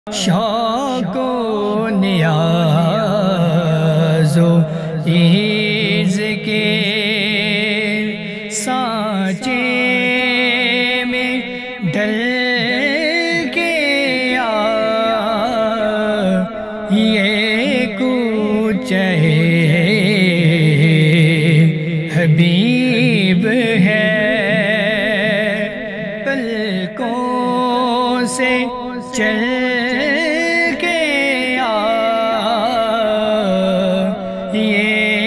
शौको नियाज़ो ease के सांचे में डल के आ ये कुछ हबीब है पलकों से चल के आ ये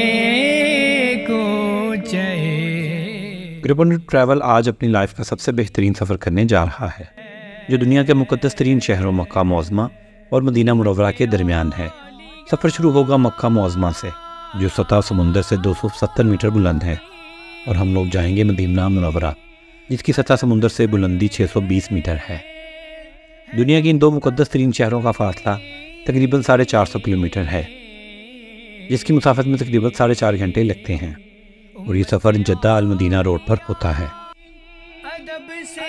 कुछ ग्रिपन ट्रैवल आज अपनी लाइफ का सबसे बेहतरीन सफ़र करने जा रहा है, जो दुनिया के मुक़द्दस तरीन शहरों मक्का मुअज़्ज़मा और मदीना मुनव्वरा के दरमियान है। सफ़र शुरू होगा मक्का मुअज़्ज़मा से, जो सतह समुंदर से 270 मीटर बुलंद है, और हम लोग जाएंगे मदीना मुनव्वरा, जिसकी सतह समुंदर से बुलंदी 620 मीटर है। दुनिया की इन दो मुक़द्दस तरीन शहरों का फासला तकरीबन 450 किलोमीटर है, जिसकी मुसाफत में तकरीबन 4.5 घंटे लगते हैं, और ये सफ़र जद्दा अल मदीना रोड पर होता है। अदब से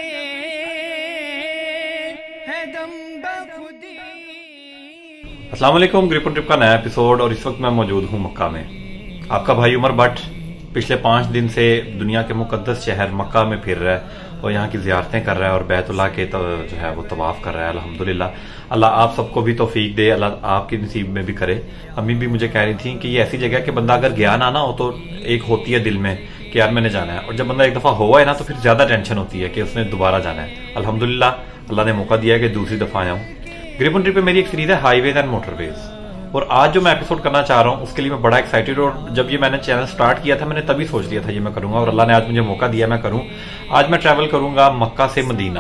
है दम बखुदी। अस्सलाम वालेकुम, ग्रिपन ट्रिप का नया एपिसोड, और इस वक्त मैं मौजूद हूँ मक्का में। आपका भाई उमर भट्ट पिछले 5 दिन से दुनिया के मुक़द्दस शहर मक्का में फिर रहा है और यहाँ की ज़ियारतें कर रहा है और बैतुल्लाह के जो है वो तवाफ़ कर रहा है। अल्हम्दुलिल्लाह, अल्लाह आप सबको भी तौफीक दे, अल्लाह आपकी नसीब में भी करे। अम्मी भी मुझे कह रही थी कि ये ऐसी जगह कि बंदा अगर गया ना हो तो एक होती है दिल में कि यार मैंने जाना है, और जब बंदा एक दफ़ा हुआ है ना तो फिर ज़्यादा टेंशन होती है कि उसने दोबारा जाना है। अल्हम्दुलिल्लाह, अल्लाह ने मौका दिया है कि दूसरी दफ़ा आया हूँ। ग्रिपन ट्रिप पे मेरी एक सीरीज़ है हाईवेज एंड मोटरवेज, और आज जो मैं एपिसोड करना चाह रहा हूँ उसके लिए मैं बड़ा एक्साइटेड, और जब ये मैंने चैनल स्टार्ट किया था मैंने तभी सोच लिया था ये मैं करूंगा, और अल्लाह ने आज मुझे मौका दिया मैं करूं। आज मैं ट्रैवल करूंगा मक्का से मदीना।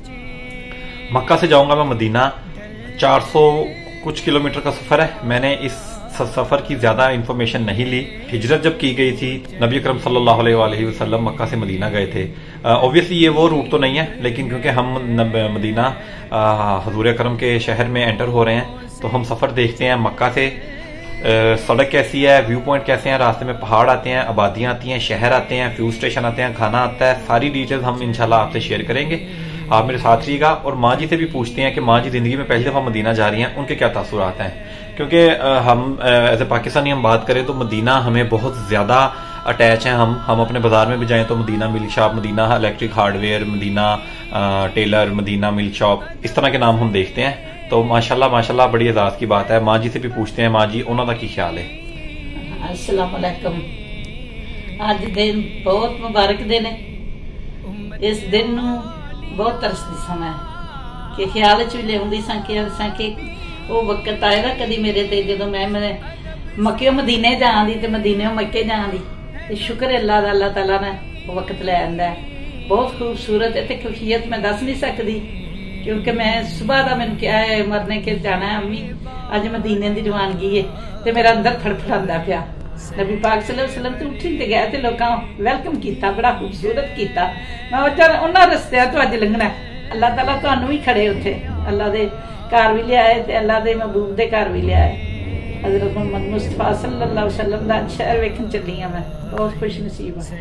मक्का से जाऊंगा मैं मदीना, 400 कुछ किलोमीटर का सफर है। मैंने इस सफर की ज्यादा इंफॉर्मेशन नहीं ली। हिजरत जब की गई थी, नबी अकरम सल्लल्लाहु अलैहि वसल्लम मक्का से मदीना गए थे। ऑब्वियसली ये वो रूट तो नहीं है, लेकिन क्योंकि हम मदीना हजूर अकरम के शहर में एंटर हो रहे हैं तो हम सफर देखते हैं मक्का से। सड़क कैसी है, व्यू पॉइंट कैसे हैं, रास्ते में पहाड़ आते हैं, आबादियां आती हैं, शहर आते हैं, फ्यूल स्टेशन आते हैं, खाना आता है, सारी डिटेल्स हम इंशाल्लाह आपसे शेयर करेंगे। आप मेरे साथ रहिएगा, और माँ जी से भी पूछते हैं कि माँ जी जिंदगी में पहली दफा मदीना जा रही हैं, उनके क्या तासुरात हैं। क्योंकि हम एज ए पाकिस्तानी हम बात करें तो मदीना हमें बहुत ज्यादा अटैच हैं। हम अपने बाजार में भी जाएं तो Madina milk shop, Madina electric hardware, Madina tailor, Madina milk shop, इस तरह के नाम हम देखते हैं। तो माशाल्लाह माशाल्लाह बड़ी एजाज की बात है। माँ जी से भी पूछते हैं, माँ जी उन्होंने की ख्याल है। अस्सलाम वालेकुम। आज दिन बहुत मुबारक दिन है। इस दिन बहुत तरसदी समय कि ख्याल च भी लियाउंदी सां कि वो वक्त आएगा कदी मेरे ते जो मैं मक्के मदीने जांदी ते मदीने मक्के जांदी। शुक्र है अल्लाह दा, अल्लाह ताला ने वो वक्त लै आंदा है। बहुत खूबसूरत है, खुशियत मैं दस नहीं सकती, क्योंकि मैं सुबह का मैंने क्या है मरने के जाना है अम्मी, अज मदीने की रवानगी है तो मेरा अंदर फड़फड़ांदा पिया। नबी पाक सल्लल्लाहु अलैहि वसल्लम तो उठी ते गए थे, लोगों वेलकम किया, बड़ा खूबसूरत किया। मैं चल उन्होंने रस्तिया तो अज लंघना। अल्लाह ताला तुहानू भी खड़े उत्थे अल्लाह दे घर भी लिया ते अल्लाह दे महबूब दे घर भी लिया। हजरत मोहम्मद मुस्तफा सल्लल्लाहु अलैहि वसल्लम दा शहर वेखन चली हां, मैं बहुत खुश नसीब हां।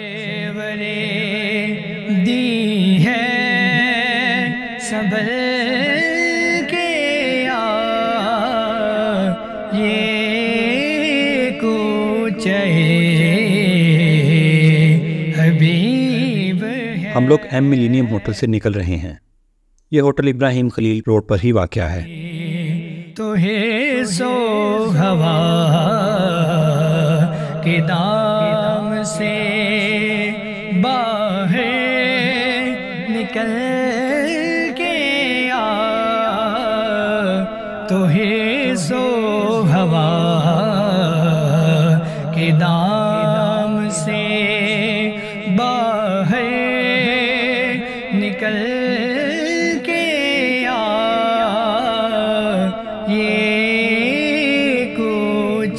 दी है सबर के आ ये कुछ हबीब है। हम लोग एम मिलीनियम होटल से निकल रहे हैं। ये होटल इब्राहिम खलील रोड पर ही वाक़या है। तो है सो हवा के दाम से बाहर निकल के आ, तो है सो हवा के दाम से बाहर निकल के आ ये कुछ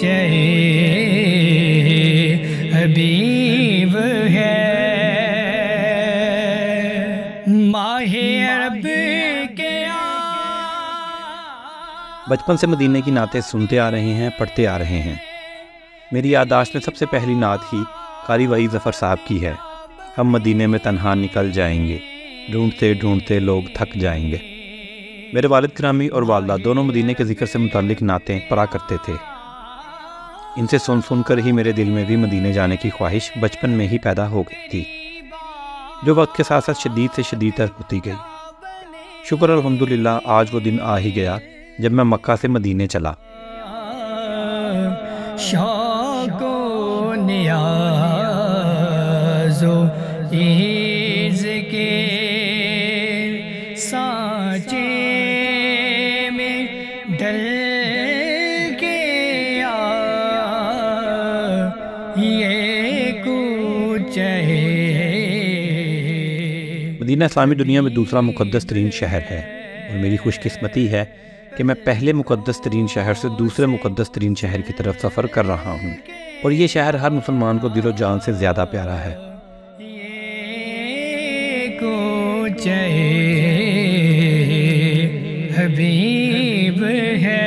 हबीब है। माहे अरब के बचपन से मदीने की नातें सुनते आ रहे हैं, पढ़ते आ रहे हैं। मेरी याददाश्त में सबसे पहली नात ही कारी वई ज़फ़र साहब की है। हम मदीने में तन्हा निकल जाएंगे, ढूंढते ढूंढते लोग थक जाएंगे। मेरे वालिद गिरामी और वालदा दोनों मदीने के जिक्र से मुताल्लिक नातें पढ़ा करते थे। इनसे सुन कर ही मेरे दिल में भी मदीने जाने की ख्वाहिश बचपन में ही पैदा हो गई थी, जो वक्त के साथ साथ शदीद से शदीद होती गई। शुक्र अल्हम्दुलिल्लाह आज वो दिन आ ही गया जब मैं मक्का से मदीने चला। शौको नियाज़ो ईज़ के सांचे में डल के आ, ये कुछ है। मदीना इस्लामी दुनिया में दूसरा मुक़द्दस तरीन शहर है और मेरी खुशकिस्मती है कि मैं पहले मुक़द्दस तरीन शहर से दूसरे मुक़द्दस तरीन शहर की तरफ सफ़र कर रहा हूँ और ये शहर हर मुसलमान को दिलो जान से ज़्यादा प्यारा है। ये कुछ हबीब है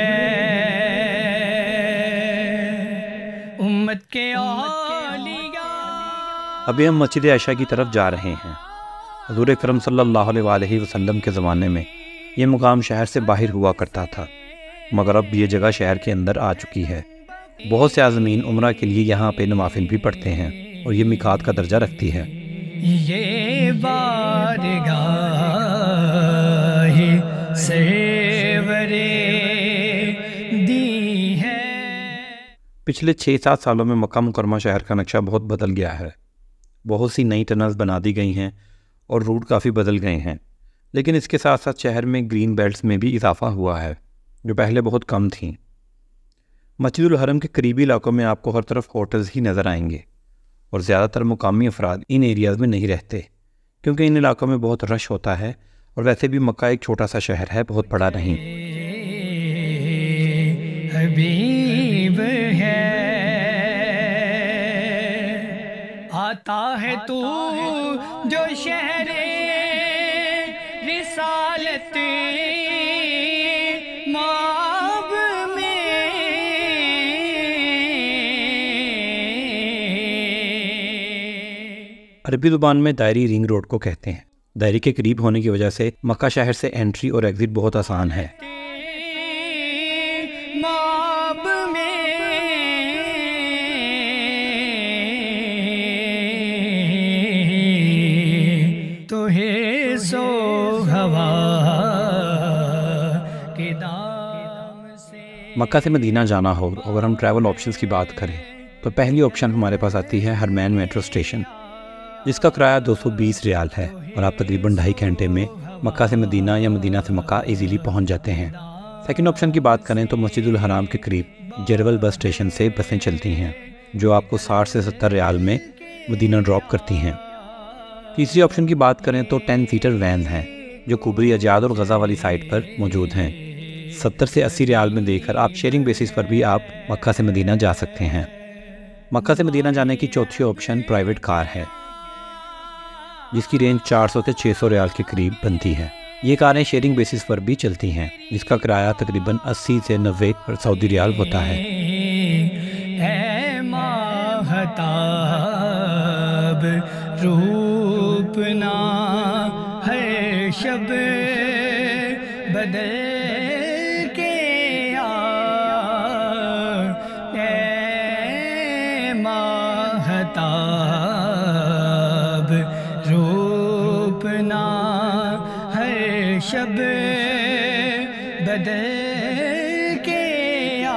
उम्मत के औलिया। अभी हम मस्जिद आयशा की तरफ जा रहे हैं। हुज़ूर अकरम सल्लल्लाहु अलैहि वसल्लम के ज़माने में ये मुकाम शहर से बाहर हुआ करता था, मगर अब ये जगह शहर के अंदर आ चुकी है। बहुत से आज़मीन उम्रा के लिए यहाँ पे नवाफिल भी पढ़ते हैं और ये मिकात का दर्जा रखती है। ये बारगाह सेवरे दी है। पिछले 6-7 सालों में मक्का मुकरमा शहर का नक्शा बहुत बदल गया है। बहुत सी नई टनल्स बना दी गई हैं और रूट काफ़ी बदल गए हैं, लेकिन इसके साथ साथ शहर में ग्रीन बेल्ट्स में भी इजाफा हुआ है जो पहले बहुत कम थीं। मस्जिदुल हरम के करीबी इलाकों में आपको हर तरफ होटल्स ही नज़र आएंगे और ज़्यादातर मुकामी अफराद इन एरियाज़ में नहीं रहते क्योंकि इन इलाकों में बहुत रश होता है और वैसे भी मक्का एक छोटा सा शहर है, बहुत बड़ा नहीं। हबीब है आता है तू जो शहरे रिसालत माब में। अरबी ज़ुबान में दायरी रिंग रोड को कहते हैं। दायरी के करीब होने की वजह से मक्का शहर से एंट्री और एग्ज़िट बहुत आसान है। माब में तो है सो हवा के दाम से। मक्का से मदीना जाना हो, अगर हम ट्रैवल ऑप्शंस की बात करें तो पहली ऑप्शन हमारे पास आती है हरमैन मेट्रो स्टेशन, जिसका किराया 220 रियाल है और आप तकरीबन 2.5 घंटे में मक्का से मदीना या मदीना से मक्का इजीली पहुंच जाते हैं। सेकंड ऑप्शन की बात करें तो मस्जिदुल हराम के करीब जरवल बस स्टेशन से बसें चलती हैं जो आपको 60 से 70 रियाल में मदीना ड्रॉप करती हैं। तीसरी ऑप्शन की बात करें तो 10 सीटर वैन हैं जो कुबरी अजाद और गज़ा वाली साइड पर मौजूद हैं। 70 से 80 रियाल में देकर आप शेयरिंग बेसिस पर भी आप मक्का से मदीना जा सकते हैं। मक्का से मदीना जाने की चौथी ऑप्शन प्राइवेट कार है जिसकी रेंज 400 से 600 रियाल के करीब बनती है। ये कारें शेयरिंग बेसिस पर भी चलती हैं जिसका किराया तकरीबन 80 से 90 सऊदी रियाल होता है। ऐ माहताब रूपना हर शब बदल के आ, ऐ माहताब रूपना हर शब बदल के आ,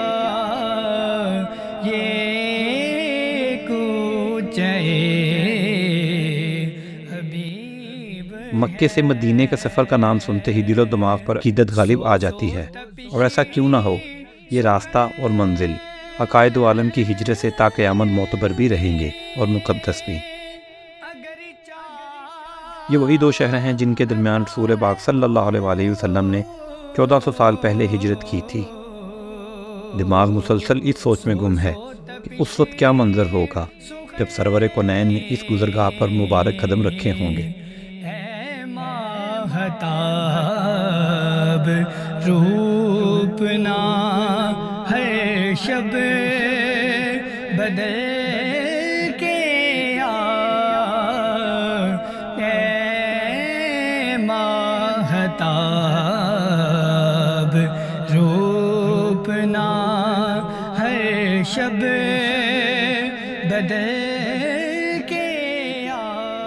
ये कुछ हबीब। मक्के से मदीने का सफ़र का नाम सुनते ही दिलो दिमाग पर अकीदत गालिब आ जाती है, और ऐसा क्यों ना हो। ये रास्ता और मंजिल अकायद आलम की हिजरत से ता क़यामत मोतबर भी रहेंगे और मुक़द्दस भी। ये वही दो शहर हैं जिनके दरमियान रसूल पाक सल्लल्लाहु अलैहि वसल्लम ने 1400 साल पहले हिजरत की थी। दिमाग मुसलसल इस सोच में गुम है कि उस वक्त क्या मंजर होगा जब सरवर कौनैन ने इस गुज़रगाह पर मुबारक कदम रखे होंगे। माहताब रूपना हर शब बदल के आ, ऐ माहताब शब बदल के आ।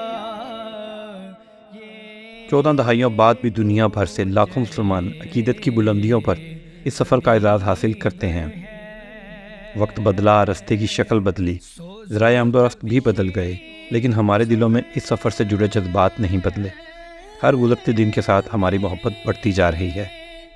14 दहाइयों बाद भी दुनिया भर से लाखों मुसलमान अकीदत की बुलंदियों पर इस सफ़र का एजाज़ हासिल करते हैं। वक्त बदला, रास्ते की शक्ल बदली, ज़राए आमदोरफ्त भी बदल गए, लेकिन हमारे दिलों में इस सफ़र से जुड़े जज्बात नहीं बदले। हर गुज़रते दिन के साथ हमारी मोहब्बत बढ़ती जा रही है।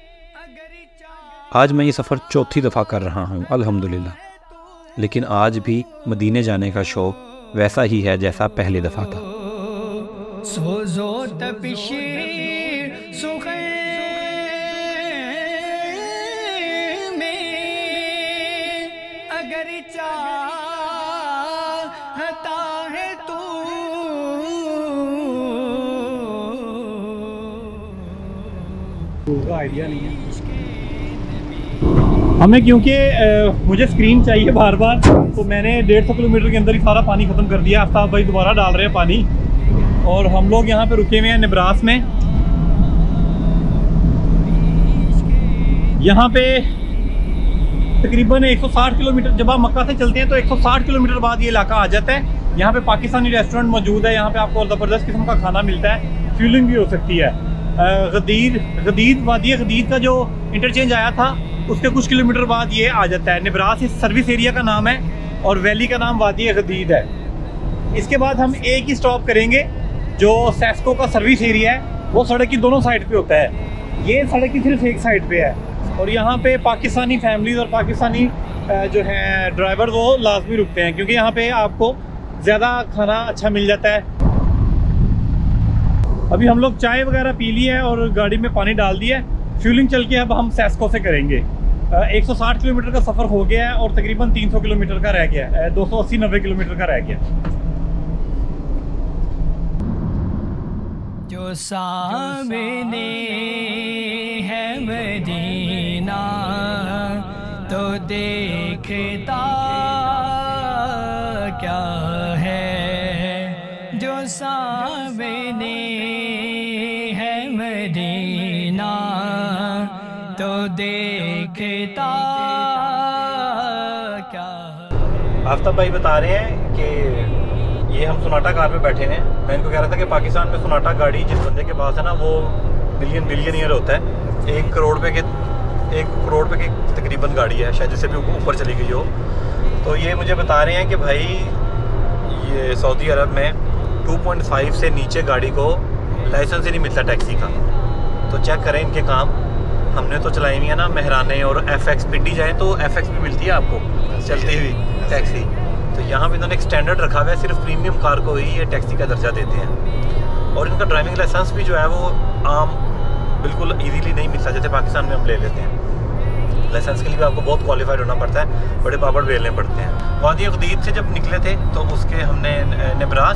आज मैं ये सफ़र चौथी दफ़ा कर रहा हूँ अल्हम्दुलिल्लाह, लेकिन आज भी मदीने जाने का शौक़ वैसा ही है जैसा पहली दफ़ा था। सोजो तपिश सुखे में अगर चाहता है तू। आइडिया नहीं है हमें, क्योंकि मुझे स्क्रीन चाहिए बार बार, तो मैंने 150 किलोमीटर के अंदर ही सारा पानी ख़त्म कर दिया। आफ्ताब भाई दोबारा डाल रहे हैं पानी, और हम लोग यहाँ पे रुके हुए हैं नेब्रास में। यहाँ पे तकरीबन 160 किलोमीटर, जब आप मक्का से चलते हैं तो 160 किलोमीटर बाद ये इलाका आ जाता है। यहाँ पे पाकिस्तानी रेस्टोरेंट मौजूद है, यहाँ पे आपको ज़बरदस्त किस्म का खाना मिलता है, फ्यूलिंग भी हो सकती है। गदीद वादी गदीद का जो इंटरचेंज आया था उसके कुछ किलोमीटर बाद ये आ जाता है। नेब्रास इस सर्विस एरिया का नाम है और वैली का नाम वादी गदीद है। इसके बाद हम एक ही स्टॉप करेंगे जो सेस्को का सर्विस एरिया है, वो सड़क की दोनों साइड पे होता है, ये सड़क की सिर्फ एक साइड पे है। और यहाँ पे पाकिस्तानी फैमिलीज और पाकिस्तानी जो हैं ड्राइवर वो लाजमी रुकते हैं, क्योंकि यहाँ पे आपको ज़्यादा खाना अच्छा मिल जाता है। अभी हम लोग चाय वगैरह पी ली है और गाड़ी में पानी डाल दिया है। फ्यूलिंग चल के अब हम सेस्को से करेंगे। 160 किलोमीटर का सफ़र हो गया है और तकरीबन 300 किलोमीटर का रह गया है, 280-90 किलोमीटर का रह गया। जो सामने है मदीना तो देखता क्या है। जो सामने है मदीना तो देखता क्या। आफ्ताब भाई बता रहे हैं कि ये हम सोनाटा कार में बैठे हैं। मैं इनको कह रहा था कि पाकिस्तान में सोनाटा गाड़ी जिस बंदे के पास है ना, वो बिलियनियर होता है। 1 करोड़ पे की तकरीबन गाड़ी है, शायद जिससे भी ऊपर चली गई हो। तो ये मुझे बता रहे हैं कि भाई ये सऊदी अरब में 2.5 से नीचे गाड़ी को लाइसेंस ही नहीं मिलता टैक्सी का। तो चेक करें इनके काम। हमने तो चलाई हुई है ना महराने और FX पिंडी जाए तो FX भी मिलती है आपको चलती हुई टैक्सी। तो यहाँ पे इन्होंने एक स्टैंडर्ड रखा हुआ है, सिर्फ प्रीमियम कार को ही ये टैक्सी का दर्जा देते हैं। और इनका ड्राइविंग लाइसेंस भी जो है वो आम बिल्कुल इजीली नहीं मिलता, जैसे पाकिस्तान में हम ले लेते हैं। लाइसेंस के लिए भी आपको बहुत क्वालिफाइड होना पड़ता है, बड़े पापड़ बेलने पड़ते हैं। वादी गदीद से जब निकले थे तो उसके हमने नेब्रास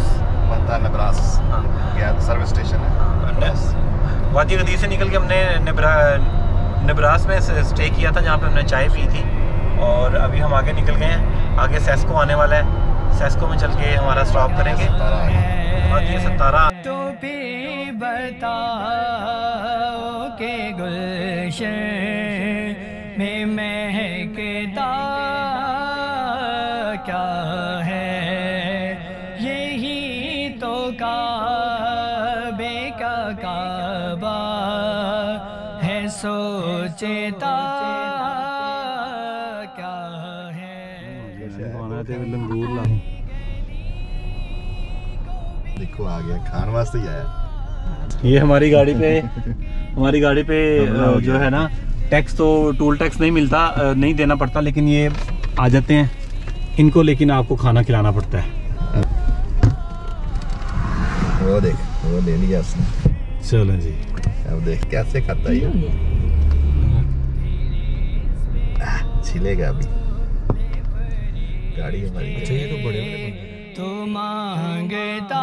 सर्विस स्टेशन है। वादी गदीद से निकल के हमने नेब्रास में स्टे किया था, जहाँ पे हमने चाय पी थी। और अभी हम आगे निकल गए हैं, आगे सेस्को आने वाला है। सेस्को में चल के हमारा स्टॉप करेंगे। वादी सतारा तो भी बताओ के गुलशन में महकता क्या है। यही तो काबे का काबा है, सोचता क्या है। देखो आ गया, खान वास्ते ही आया। ये हमारी गाड़ी पे जो है ना टैक्स, तो टोल टैक्स नहीं मिलता, नहीं देना पड़ता, लेकिन ये आ जाते हैं इनको, लेकिन आपको खाना खिलाना पड़ता है। वो देख, वो ले लिया उसने। चलो जी, अब देख कैसे खाता है ये। छिलेगा अभी। गाड़ी हमारी है। ये तो बड़े तो मांगता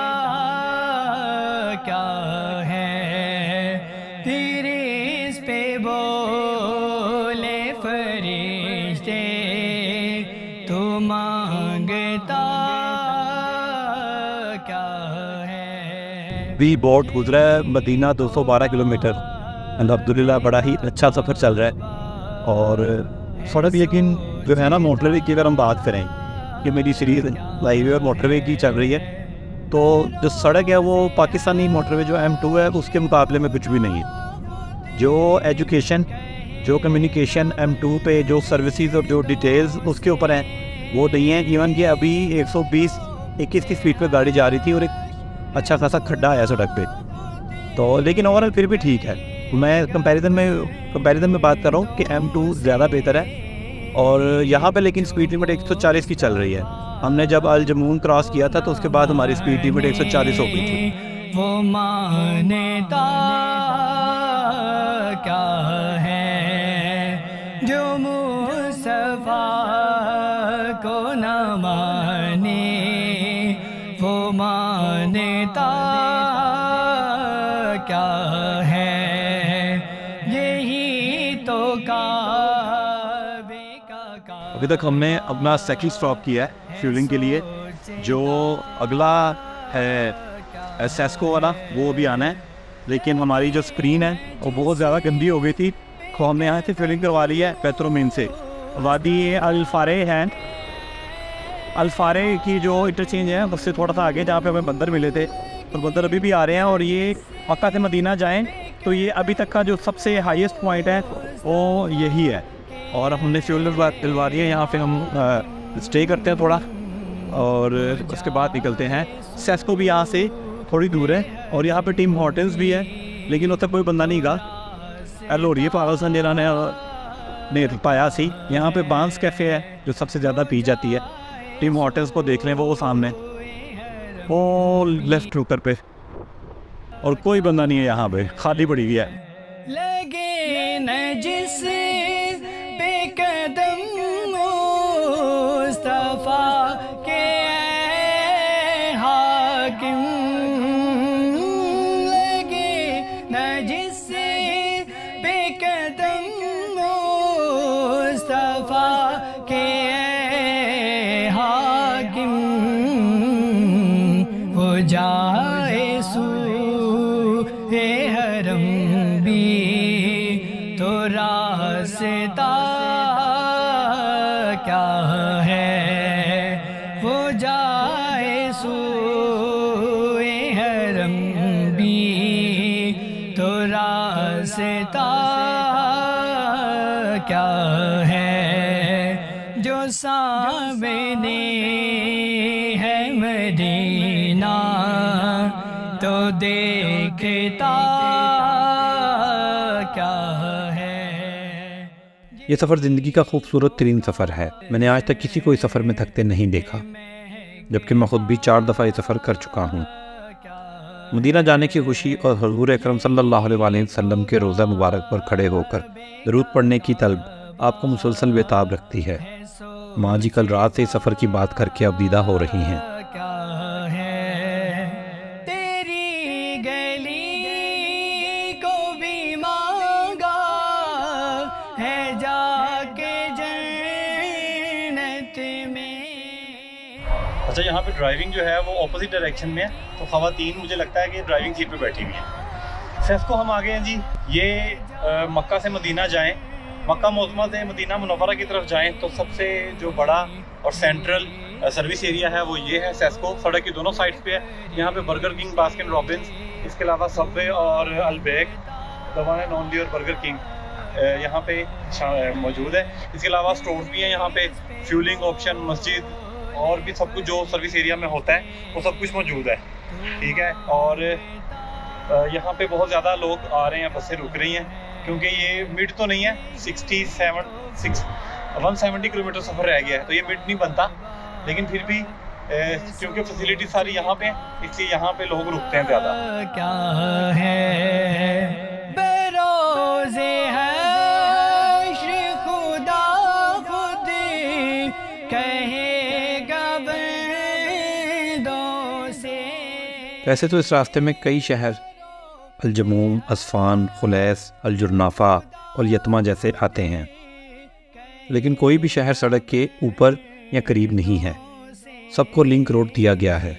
क्या है, फिर इस पे बोले फरिश्ते। तो मांगता क्या है। वी बोट गुजरा है मदीना 212 किलोमीटर। अल्हम्दुलिल्लाह बड़ा ही अच्छा सफ़र चल रहा है। और थोड़ा भी यकीन जो है ना मोटरवे की अगर हम बात करें कि मेरी सीरीज हाईवे और मोटरवे की चल रही है, तो जो सड़क है वो पाकिस्तानी मोटरवे जो M2 है उसके मुकाबले में कुछ भी नहीं है। जो एजुकेशन, जो कम्युनिकेशन M2 पे, जो सर्विसेज और जो डिटेल्स उसके ऊपर हैं वो नहीं है। इवन कि अभी 120-21 की स्पीड पे गाड़ी जा रही थी और एक अच्छा खासा खड्डा आया सड़क पे, तो लेकिन ओवरऑल फिर भी ठीक है। मैं कंपैरिजन में बात कर रहा हूँ कि M2 ज़्यादा बेहतर है। और यहाँ पे लेकिन स्पीड लिमिट 140 की चल रही है। हमने जब अल जमून क्रॉस किया था तो उसके बाद हमारी स्पीड लिमिट 140 हो गई थी। वो मानता क्या है जो मुस्तफा को न माने, वो मानता क्या है, यही तो काबे का। अभी तक हमने अपना सेकंड स्टॉप किया है फ्यूलिंग के लिए। जो अगला है सेस्को वाला वो भी आना है, लेकिन हमारी जो स्क्रीन है वो बहुत ज़्यादा गंदी हो गई थी, तो हमने यहाँ से फिलिंग करवा ली है पेट्रोमीन से। वादी अल्फारे है, अल्फारे की जो इंटरचेंज है उससे थोड़ा सा आगे जहाँ पे हमें बंदर मिले थे, और बंदर अभी भी आ रहे हैं। और ये मक्का से मदीना जाएं तो ये अभी तक का जो सबसे हाईएस्ट पॉइंट है वो यही है। और हमने फ्यूल दिलवा दी है, यहाँ पे हम स्टे करते हैं थोड़ा और उसके बाद निकलते हैं। सेस्को भी यहाँ से थोड़ी दूर है और यहाँ पे टिम हॉर्टन्स भी है, लेकिन उत्तर कोई बंदा नहीं गा एल हो रही है पागल संजना ने पाया सी। यहाँ पे बांस कैफ़े है जो सबसे ज़्यादा पी जाती है। टिम हॉर्टन्स को देख लें, वो सामने वो लेफ्ट होकर पे, और कोई बंदा नहीं है यहाँ पे, खाली पड़ी हुई है। लगे न जिस बेकदम मुस्तफा के हाकिम, लगे न जिस बेकदम मुस्तफा के हाकिम, वो जाए सूए हरम भी तो रास्ता क्या है, वो जाए सूए हरम भी तो रास्ता क्या है, जो सामने है मदीना तो देखता क्या है। ये सफ़र ज़िंदगी का खूबसूरत तरीन सफ़र है। मैंने आज तक किसी को इस सफ़र में थकते नहीं देखा, जबकि मैं ख़ुद भी 4 दफ़ा ये सफ़र कर चुका हूँ। मदीना जाने की खुशी और हुज़ूर अकरम सल्लल्लाहु अलैहि वसल्लम के रोज़ा मुबारक पर खड़े होकर दरूद पढ़ने की तलब आपको मुसलसल बेताब रखती है। माँ जी कल रात से इस सफ़र की बात करके अब दीदा हो रही हैं। अच्छा, यहाँ पे ड्राइविंग जो है वो ऑपोजिट डायरेक्शन में है, तो ख़वातीन मुझे लगता है कि ड्राइविंग सीट पे बैठी हुई हैं। सेस्को हम आ गए हैं जी। ये मक्का से मदीना जाएं, मक्का मोज़मा से मदीना मुनव्वरा की तरफ जाएं तो सबसे जो बड़ा और सेंट्रल सर्विस एरिया है वो ये है सेस्को। सड़क की दोनों साइड्स पे है। यहाँ पे बर्गर किंग, बास्किन रॉबिन्स, इसके अलावा सबवे और अलबेक, दवाएं नॉनली और बर्गर किंग यहाँ पे मौजूद है। इसके अलावा स्टोर्स भी हैं यहाँ पे, फ्यूलिंग ऑप्शन, मस्जिद और भी सब कुछ जो सर्विस एरिया में होता है वो सब कुछ मौजूद है। ठीक है, और यहाँ पे बहुत ज़्यादा लोग आ रहे हैं, बसें रुक रही हैं, क्योंकि ये मिड तो नहीं है, 170 किलोमीटर सफ़र रह गया है, तो ये मिड नहीं बनता, लेकिन फिर भी क्योंकि फैसिलिटी सारी यहाँ पे है इसलिए यहाँ पे लोग रुकते हैं ज़्यादा। क्या है बरोज़े हश्र खुदा खुद कहेगा बंदों से। वैसे तो इस रास्ते में कई शहर अलजमूम, असफान, खुलैस, अलजुरनाफा और यतमा जैसे आते हैं, लेकिन कोई भी शहर सड़क के ऊपर या करीब नहीं है। सबको लिंक रोड दिया गया है।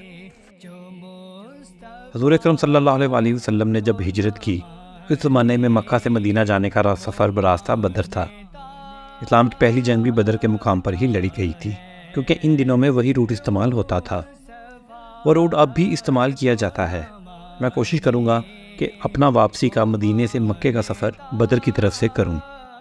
हुज़ूर अकरम सल्लल्लाहु अलैहि वसल्लम ने जब हिजरत की, इस ज़माने में मक्का से मदीना जाने का सफ़र बरास्ता बदर था। इस्लाम की पहली जंग भी बदर के मुकाम पर ही लड़ी गई थी, क्योंकि इन दिनों में वही रूट इस्तेमाल होता था। वो रूट अब भी इस्तेमाल किया जाता है। मैं कोशिश करूँगा कि अपना वापसी का मदीने से मक्के का सफ़र बदर की तरफ से करूँ।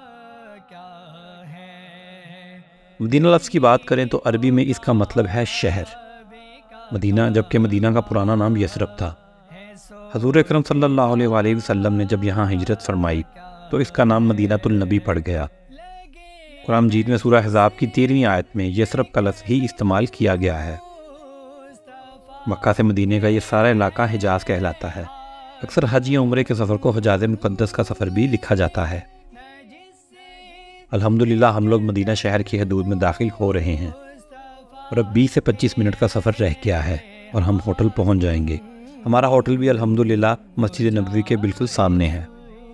मदीना लफ्ज़ की बात करें तो अरबी में इसका मतलब है शहर, मदीना, जबकि मदीना का पुराना नाम यसरब था। हज़ूर अकरम सल्लल्लाहु अलैहि वसल्लम ने जब यहाँ हिजरत फरमाई तो इसका नाम मदीनातुल नबी पड़ गया। कुरान मजीद में सूरह अहज़ाब की 13वीं आयत में यसरब का लफ्ज़ ही इस्तेमाल किया गया है। मक्का से मदीने का ये सारा इलाका हिजाज़ कहलाता है। अक्सर हज या उम्रे के सफ़र को हजाज़ मुक़द्दस का सफ़र भी लिखा जाता है। अल्हम्दुलिल्लाह हम लोग मदीना शहर की हदूद में दाखिल हो रहे हैं और अब 20 से 25 मिनट का सफ़र रह गया है और हम होटल पहुंच जाएंगे। हमारा होटल भी अल्हम्दुलिल्लाह मस्जिद नबवी के बिल्कुल सामने है।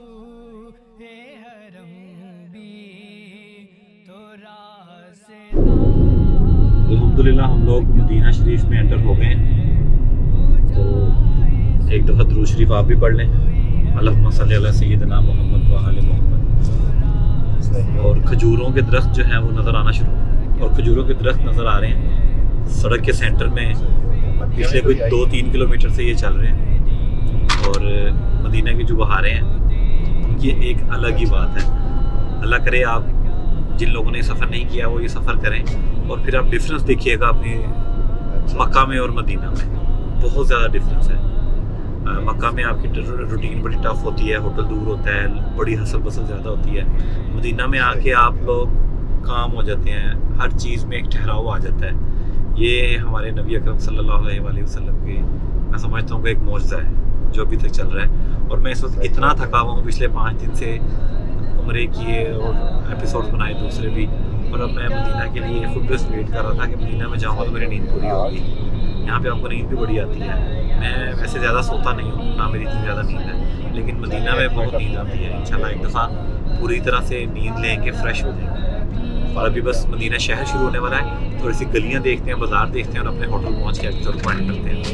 अल्हम्दुलिल्लाह हम लोग मदीना शरीफ में एंटर हो गए। तो एक दफ़ा दुरूद शरीफ आप भी पढ़ लें, अल्लाहुम्मा सल्ली अला सय्यिदिना मुहम्मद व आले मोहम्मद। और खजूरों के दरख्त जो हैं वो नज़र आना शुरू, और खजूरों के दरख्त नज़र आ रहे हैं सड़क के सेंटर में। पिछले कोई 2-3 किलोमीटर से ये चल रहे हैं और मदीना की जो बहारें हैं ये एक अलग ही बात है। अल्लाह करे आप जिन लोगों ने सफ़र नहीं किया वो ये सफ़र करें और फिर आप डिफरेंस देखिएगा अपनी मक्का में और मदीना में। बहुत ज़्यादा डिफरेंस है। मक्का में आपकी रूटीन बड़ी टफ होती है, होटल दूर होता है, बड़ी हसल बसल ज़्यादा होती है। मदीना में आके आप लोग काम हो जाते हैं, हर चीज़ में एक ठहराव आ जाता है। ये हमारे नबी अकरम सल्लल्लाहु अलैहि वसल्लम के मैं समझता हूँ कि एक मौजज़ा है जो अभी तक चल रहा है। और मैं इस वक्त इतना थका हुआ हूँ, पिछले 5 दिन से उम्रे किए और एपिसोड बनाए दूसरे भी, और अब मैं मदीना के लिए खुद बस वेट कर रहा था कि मदीना में जाऊँगा तो मेरी नींद पूरी होगी। यहाँ पे आपको नींद भी बड़ी आती है। मैं वैसे ज़्यादा सोता नहीं हूँ, ना मेरी इतनी ज़्यादा नींद है, लेकिन मदीना में बहुत नींद आती है। इंशाल्लाह एक दफ़ा पूरी तरह से नींद लेंगे, फ्रेश हो जाएंगे। और अभी बस मदीना शहर शुरू होने वाला है, थोड़ी सी गलियाँ देखते हैं, बाजार देखते हैं और अपने होटल पहुँच के एपिसोड पॉइंट करते हैं।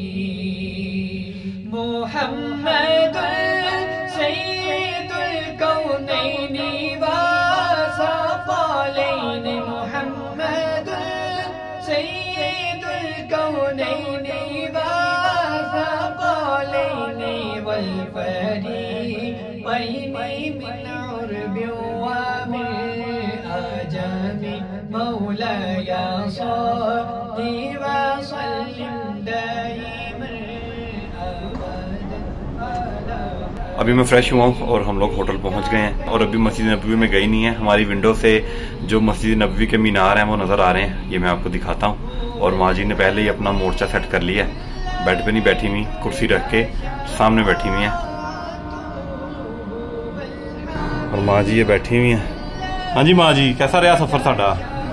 अभी मैं फ्रेश हुआ हूँ और हम लोग होटल पहुँच गए हैं और अभी मस्जिद नबवी में गई नहीं है। हमारी विंडो से जो मस्जिद नबवी के मीनार हैं वो नज़र आ रहे हैं, ये मैं आपको दिखाता हूँ। और माँ जी ने पहले ही अपना मोर्चा सेट कर लिया है, बेड पे नहीं बैठी हुई, कुर्सी रख के सामने बैठी हुई हैं और माँ जी ये बैठी हुई हैं। हाँ जी माँ जी, कैसा रहा सफ़र साडा?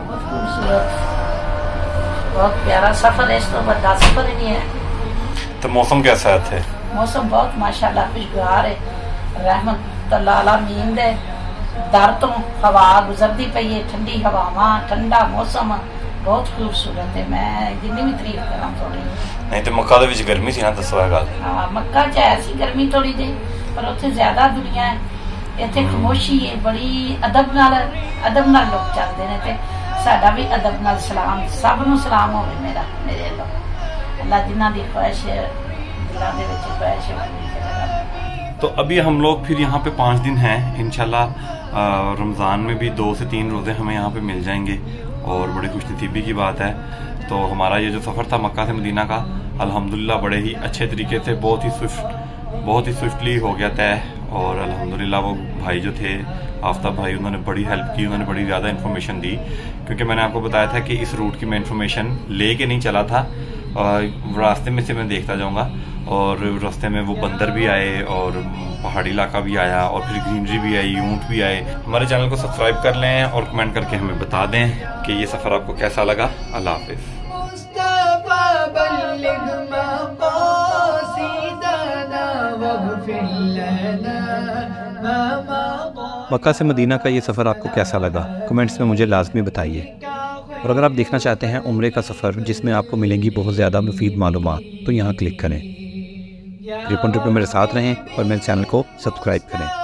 बहुत प्यारा सफर है, इसको बड़ा सफर ही नहीं है। तो मौसम कैसा है थे? मौसम बहुत माशाल्लाह खुशगवार है, रहमत आलमीन दे दर तो हवा गुजरती पई है, ठंडी हवावां, ठंडा मौसम बहुत खूबसूरत है। मैं जिन्नी भी तारीफ करा थोड़ी। नहीं तो मक्का दे विच गर्मी सी ना, दसो है गल। हाँ, मक्का च ऐसी गर्मी थोड़ी जी, पर उत्थे ज्यादा दुनिया है। इत्थे खामोशी है बड़ी, अदब नाल लोग चलते हैं। ते साडा भी अदब नाल सलाम, सब नूं सलाम होवे मेरे लो। अल्लाह जिन्हां दी ख्वाहिश दिलां दे विच ख्वाहिश पूरी करेगा। तो अभी हम लोग फिर यहाँ पे 5 दिन हैं इंशाल्लाह। रमज़ान में भी 2 से 3 रोज़े हमें यहाँ पे मिल जाएंगे और बड़ी खुशनसीबी की बात है। तो हमारा ये जो सफ़र था मक्का से मदीना का, अल्हम्दुलिल्लाह बड़े ही अच्छे तरीके से बहुत ही स्विफ्टली हो गया तय। और अल्हम्दुलिल्लाह वो भाई जो थे आफ्ताब भाई, उन्होंने बड़ी हेल्प की, उन्होंने बड़ी ज़्यादा इन्फॉर्मेशन दी, क्योंकि मैंने आपको बताया था कि इस रूट की मैं इन्फॉर्मेशन ले के नहीं चला था, रास्ते में से मैं देखता जाऊँगा। और रास्ते में वो बंदर भी आए और पहाड़ी इलाका भी आया और फिर ग्रीनरी भी आई, ऊँट भी आए। हमारे चैनल को सब्सक्राइब कर लें और कमेंट करके हमें बता दें कि ये सफ़र आपको कैसा लगा। अल्लाह हाफिज़। मक्का से मदीना का ये सफ़र आपको कैसा लगा, कमेंट्स में मुझे लाजमी बताइए। और अगर आप देखना चाहते हैं उम्रे का सफ़र जिसमें आपको मिलेंगी बहुत ज़्यादा मुफीद मालूमात, तो यहाँ क्लिक करें। ग्रिपन ट्रिप में मेरे साथ रहें और मेरे चैनल को सब्सक्राइब करें।